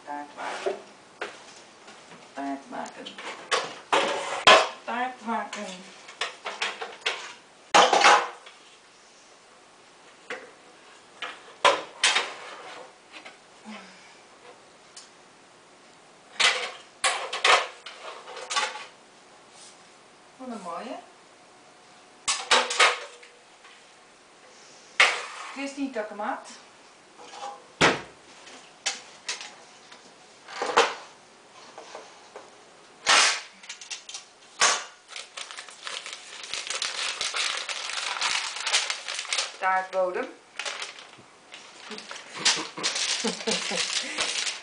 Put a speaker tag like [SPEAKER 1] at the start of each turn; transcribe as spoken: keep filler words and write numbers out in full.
[SPEAKER 1] Taart maken. Taart maken. Taart maken. Wat een mooie. Christine Takemaat. Taartbodem.